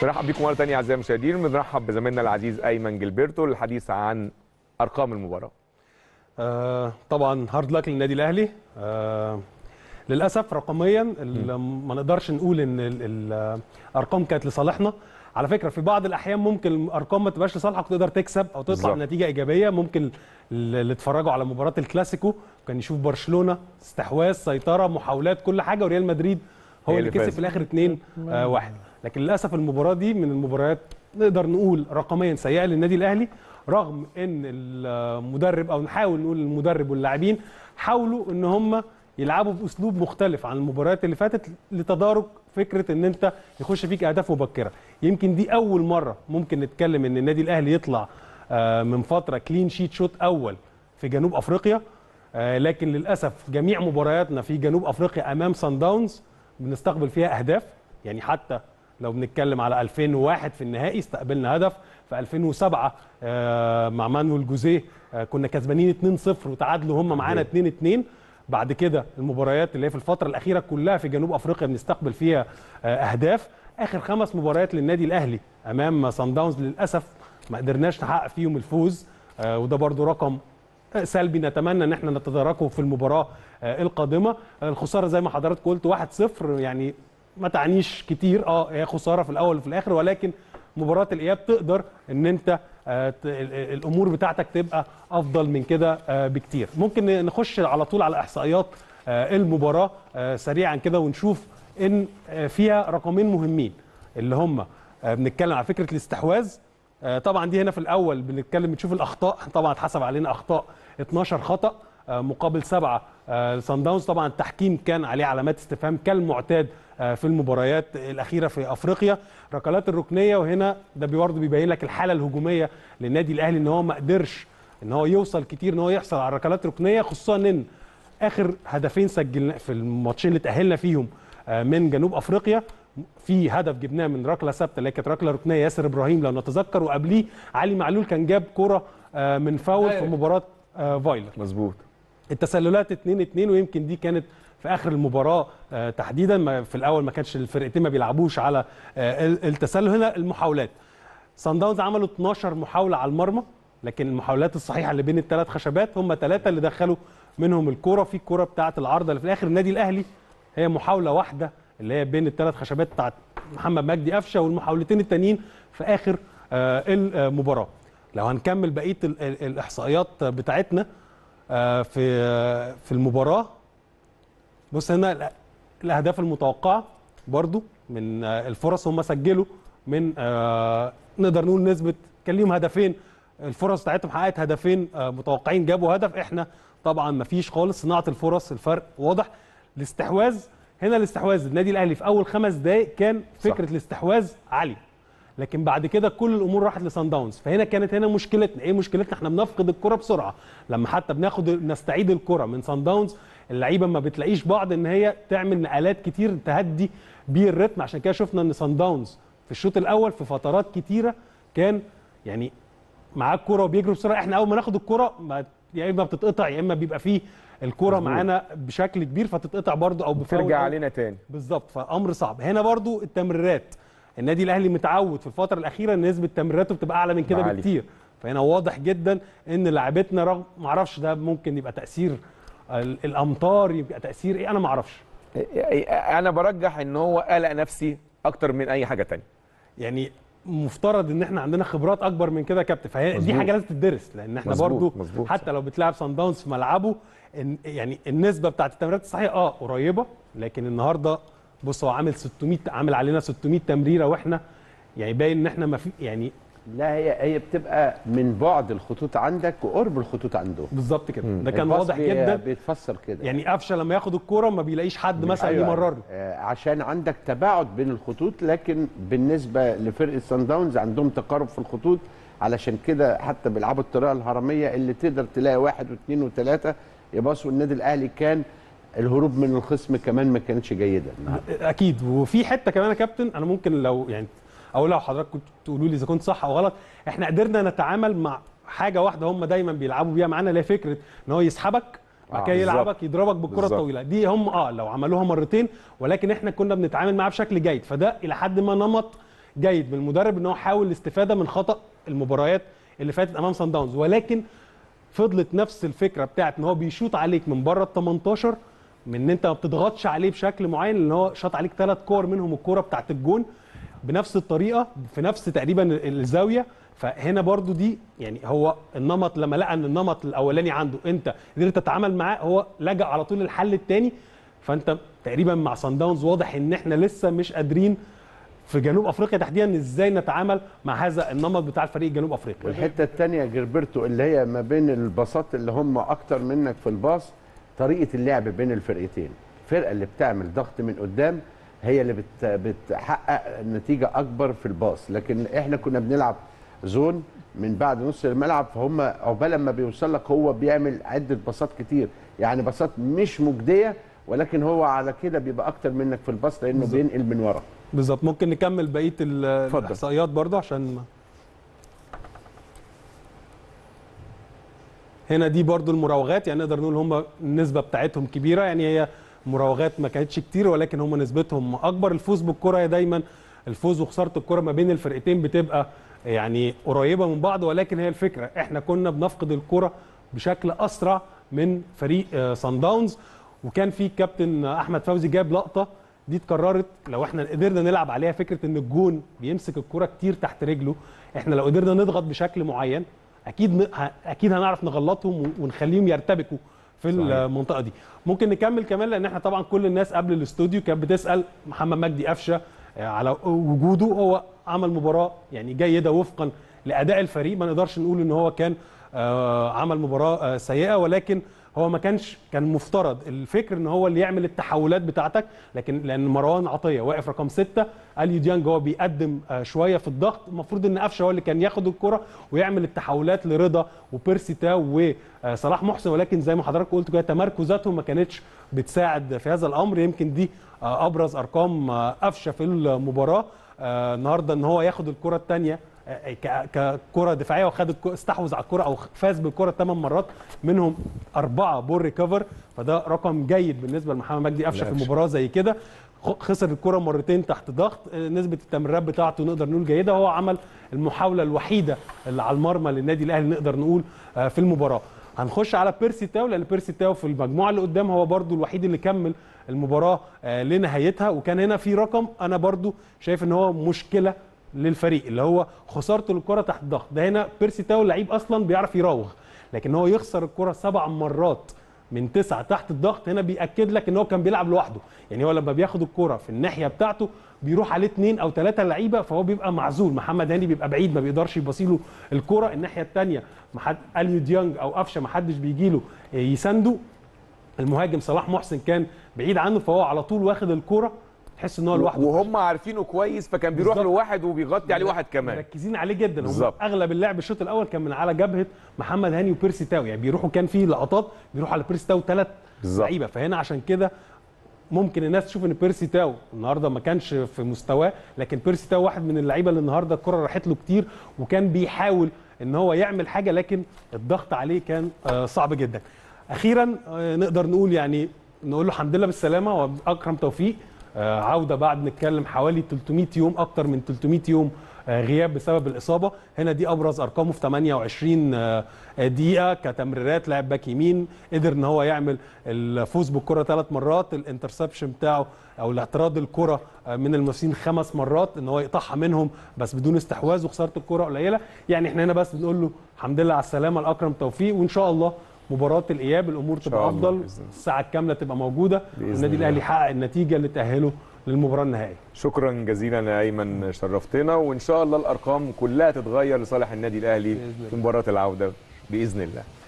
بنرحب بكم مره ثانيه اعزائي المشاهدين، بنرحب بزميلنا العزيز ايمن جilberto للحديث عن ارقام المباراه. طبعا هارد لك للنادي الاهلي. للاسف رقميا ما نقدرش نقول ان الارقام كانت لصالحنا. على فكره في بعض الاحيان ممكن الارقام ما تبقاش لصالحك وتقدر تكسب او تطلع بنتيجه ايجابيه. ممكن اللي اتفرجوا على مباراه الكلاسيكو كان يشوف برشلونه استحواذ، سيطره، محاولات، كل حاجه، وريال مدريد هو اللي كسب في الاخر 2-1. لكن للاسف المباراه دي من المباريات نقدر نقول رقميا سيئه للنادي الاهلي، رغم ان المدرب او نحاول نقول المدرب واللاعبين حاولوا ان هم يلعبوا باسلوب مختلف عن المباريات اللي فاتت لتدارك فكره ان انت يخش فيك اهداف مبكره. يمكن دي اول مره ممكن نتكلم ان النادي الاهلي يطلع من فتره كلين شيت شوت اول في جنوب افريقيا. لكن للاسف جميع مبارياتنا في جنوب افريقيا امام سان داونز بنستقبل فيها اهداف. يعني حتى لو بنتكلم على 2001 في النهائي استقبلنا هدف، في 2007 مع مانويل جوزيه كنا كسبانين 2-0 وتعادلوا هم معانا 2-2. بعد كده المباريات اللي هي في الفتره الاخيره كلها في جنوب افريقيا بنستقبل فيها اهداف. اخر 5 مباريات للنادي الاهلي امام سان داونز للاسف ما قدرناش نحقق فيهم الفوز، وده برضو رقم سلبي نتمنى ان احنا نتداركه في المباراه القادمه. الخساره زي ما حضرتك قلت 1-0 يعني ما تعنيش كتير، هي خساره في الاول وفي الاخر، ولكن مباراه الاياب تقدر ان انت الامور بتاعتك تبقى افضل من كده بكتير. ممكن نخش على طول على احصائيات المباراه سريعا كده ونشوف ان فيها رقمين مهمين اللي هم بنتكلم على فكره الاستحواذ. طبعا دي هنا في الاول بنتكلم بنشوف الاخطاء. طبعا اتحسب علينا اخطاء 12 خطا مقابل 7 سان داونز. طبعا التحكيم كان عليه علامات استفهام كالمعتاد في المباريات الاخيره في افريقيا. ركلات الركنيه، وهنا ده برضه بيبين لك الحاله الهجوميه للنادي الاهلي ان هو ما قدرش ان هو يوصل كتير ان هو يحصل على ركلات ركنيه، خصوصا ان اخر هدفين سجلنا في الماتشين اللي تاهلنا فيهم من جنوب افريقيا. في هدف جبناه من ركله ثابته اللي كانت ركله ركنيه ياسر ابراهيم لو نتذكر، وقبليه علي معلول كان جاب كره من فاول في مباراه فايلر. مظبوط. التسللات 2-2، ويمكن دي كانت في اخر المباراه تحديدا. في الاول ما كانش الفرقتين ما بيلعبوش على التسلل. هنا المحاولات صن داونز عملوا 12 محاوله على المرمى، لكن المحاولات الصحيحه اللي بين الثلاث خشبات هم 3 اللي دخلوا منهم الكوره. في الكوره بتاعه العارضه اللي في الاخر النادي الاهلي هي محاوله واحده اللي هي بين الثلاث خشبات بتاعه محمد مجدي قفشه، والمحاولتين التانيين في اخر المباراه. لو هنكمل بقيه الاحصائيات بتاعتنا في المباراه، بص هنا الاهداف المتوقعه برضو من الفرص هم سجلوا من نقدر نقول نسبه كان ليهم هدفين، الفرص بتاعتهم حققت هدفين متوقعين جابوا هدف. احنا طبعا ما فيش خالص صناعه الفرص، الفرق واضح. الاستحواذ هنا الاستحواذ النادي الاهلي في اول 5 دقائق كان فكره الاستحواذ عاليه، لكن بعد كده كل الامور راحت لسان داونز. فهنا كانت مشكلتنا ايه؟ مشكلتنا احنا بنفقد الكره بسرعه. لما حتى نستعيد الكره من سان داونز اللعيبه ما بتلاقيش بعض ان هي تعمل نقلات كتير تهدي بيه الريتم. عشان كده شفنا ان سان داونز في الشوط الاول في فترات كتيره كان يعني معاه الكره وبيجري بسرعه. احنا اول ما ناخد الكره يا اما بتتقطع يا اما بيبقى فيه الكره معانا بشكل كبير فتتقطع برضو او بترجع علينا تاني. بالظبط، فامر صعب. هنا برضو التمريرات النادي الاهلي متعود في الفتره الاخيره ان نسبه تمريراته بتبقى اعلى من كده بكتير. فهنا واضح جدا ان لاعبتنا رغم ما اعرفش ده ممكن يبقى تاثير الامطار، يبقى تاثير ايه، انا ما اعرفش. انا برجح ان هو قلق نفسي اكتر من اي حاجه تانية. يعني مفترض ان احنا عندنا خبرات اكبر من كده يا كابتن، فهي دي حاجه لازم تدرس، لان احنا برضو حتى لو بتلعب سان داونز في ملعبه يعني النسبه بتاعت التمريرات الصحيحه قريبه. لكن النهارده بص هو عامل علينا 600 تمريره، واحنا يعني باين ان احنا ما في يعني لا هي بتبقى من بعد الخطوط عندك وقرب الخطوط عندهم بالظبط كده. ده كان واضح جدا بيتفسر كده. يعني قفشه لما ياخد الكوره ما بيلاقيش حد مثلا يمرر له عشان عندك تباعد بين الخطوط. لكن بالنسبه لفرقه سان داونز عندهم تقارب في الخطوط، علشان كده حتى بيلعبوا الطريقه الهرميه اللي تقدر تلاقي 1 و2 و3 يباصوا. النادي الاهلي كان الهروب من الخصم كمان ما كانتش جيده اكيد. وفي حته كمان يا كابتن انا ممكن لو يعني او لو حضرتك كنت تقولوا لي اذا كنت صح او غلط. احنا قدرنا نتعامل مع حاجه واحده هم دايما بيلعبوا بيها معانا، اللي هي فكره ان هو يسحبك بعد كده يلعبك يضربك بالكره الطويله دي. هم لو عملوها مرتين، ولكن احنا كنا بنتعامل معاها بشكل جيد. فده الى حد ما نمط جيد من المدرب ان هو حاول الاستفاده من خطا المباريات اللي فاتت امام سان داونز، ولكن فضلت نفس الفكره بتاعت ان هو بيشوط عليك من بره ال 18، من ان انت ما بتضغطش عليه بشكل معين، لان هو شاط عليك 3 كور منهم الكوره بتاعت الجون بنفس الطريقه في نفس تقريبا الزاويه. فهنا برضو دي يعني هو النمط لما لقى ان النمط الاولاني عنده انت قدرت تتعامل معاه، هو لجأ على طول الحل الثاني. فانت تقريبا مع سان داونز واضح ان احنا لسه مش قادرين في جنوب افريقيا تحديدا ازاي نتعامل مع هذا النمط بتاع الفريق جنوب افريقيا. والحته الثانيه جilberto اللي هي ما بين الباصات اللي هم اكتر منك في الباص، طريقه اللعب بين الفرقتين. الفرقه اللي بتعمل ضغط من قدام هي اللي بتحقق نتيجه اكبر في الباص، لكن احنا كنا بنلعب زون من بعد نص الملعب، فهم عقبال ما بيوصل لك هو بيعمل عده باصات كتير، يعني باصات مش مجديه، ولكن هو على كده بيبقى اكتر منك في الباص لانه بينقل من ورا. بالظبط. ممكن نكمل بقيه الاحصائيات برضه عشان هنا دي برضه المراوغات، يعني نقدر نقول هم النسبه بتاعتهم كبيره، يعني هي مراوغات ما كانتش كتير ولكن هم نسبتهم اكبر. الفوز بالكره هي دايما الفوز وخساره الكره ما بين الفرقتين بتبقى يعني قريبه من بعض، ولكن هي الفكره احنا كنا بنفقد الكره بشكل اسرع من فريق سان داونز. وكان في كابتن احمد فوزي جاب لقطه دي اتكررت، لو احنا قدرنا نلعب عليها فكره ان الجون بيمسك الكره كتير تحت رجله، احنا لو قدرنا نضغط بشكل معين اكيد هنعرف نغلطهم ونخليهم يرتبكوا في المنطقه دي. ممكن نكمل كمان لان احنا طبعا كل الناس قبل الاستوديو كانت بتسال محمد مجدي قفشه على وجوده. هو عمل مباراه يعني جيده وفقا لاداء الفريق، ما نقدرش نقول ان هو كان عمل مباراه سيئه، ولكن هو ما كان مفترض الفكر ان هو اللي يعمل التحولات بتاعتك، لكن لان مروان عطيه واقف رقم 6، اليو ديانج هو بيقدم شويه في الضغط، المفروض ان قفشه هو اللي كان ياخد الكره ويعمل التحولات لرضا وبيرسي تاو وصلاح محسن، ولكن زي ما حضرتك قلت كده تمركزاتهم ما كانتش بتساعد في هذا الامر. يمكن دي ابرز ارقام قفشه في المباراه النهارده، ان هو ياخد الكره الثانيه ككره دفاعيه وخد استحوذ على الكره او فاز بالكره 8 مرات منهم 4 بول ريكفر، فده رقم جيد بالنسبه لمحمد مجدي قفشه في مباراه زي كده. خسر الكره مرتين تحت ضغط، نسبه التمريرات بتاعته نقدر نقول جيده، هو عمل المحاوله الوحيده اللي على المرمى للنادي الاهلي نقدر نقول في المباراه. هنخش على بيرسي تاو، لان بيرسي تاو في المجموعه اللي قدام هو برده الوحيد اللي كمل المباراه لنهايتها، وكان هنا في رقم انا برده شايف ان هو مشكله للفريق اللي هو خسارته للكره تحت ضغط. ده هنا بيرسي تاو لعيب اصلا بيعرف يراوغ، لكن هو يخسر الكره 7 مرات من 9 تحت الضغط، هنا بيأكد لك ان هو كان بيلعب لوحده. يعني هو لما بياخد الكره في الناحيه بتاعته بيروح عليه 2 أو 3 لعيبه، فهو بيبقى معزول. محمد هاني بيبقى بعيد ما بيقدرش يباصيله الكره، الناحيه الثانيه اليو ديانج او قفشه ما حدش بيجي له يسنده، المهاجم صلاح محسن كان بعيد عنه، فهو على طول واخد الكره تحس ان هو لوحده، وهم عارفينه كويس فكان بيروح لواحد وبيغطي عليه واحد كمان، مركزين عليه جدا. هم اغلب اللعب الشوط الاول كان من على جبهه محمد هاني وبيرسي تاو، يعني بيروحوا كان في لقطات بيروحوا على بيرسي تاو 3 لعيبه، فهنا عشان كده ممكن الناس تشوف ان بيرسي تاو النهارده ما كانش في مستواه، لكن بيرسي تاو واحد من اللعيبه اللي النهارده الكره راحت له كتير وكان بيحاول ان هو يعمل حاجه، لكن الضغط عليه كان صعب جدا. اخيرا نقدر نقول يعني نقول له الحمد لله بالسلامه، واكرم توفيق عوده بعد نتكلم حوالي 300 يوم، اكتر من 300 يوم غياب بسبب الاصابه. هنا دي ابرز ارقامه في 28 دقيقه كتمريرات، لاعب باك يمين قدر ان هو يعمل الفوز بالكره 3 مرات، الانترسبشن بتاعه او الاعتراض الكره من المنافسين 5 مرات ان هو يقطعها منهم بس بدون استحواذ، وخساره الكره قليله. يعني احنا هنا بس بنقول له الحمد لله على السلامه لاكرم توفيق، وان شاء الله مباراه الاياب الامور تبقى افضل، الساعه الكامله تبقى موجوده، والنادي الاهلي يحقق النتيجه اللي تاهله للمباراه النهائيه. شكرا جزيلا يا ايمن، شرفتنا، وان شاء الله الارقام كلها تتغير لصالح النادي الاهلي في مباراه العوده باذن الله.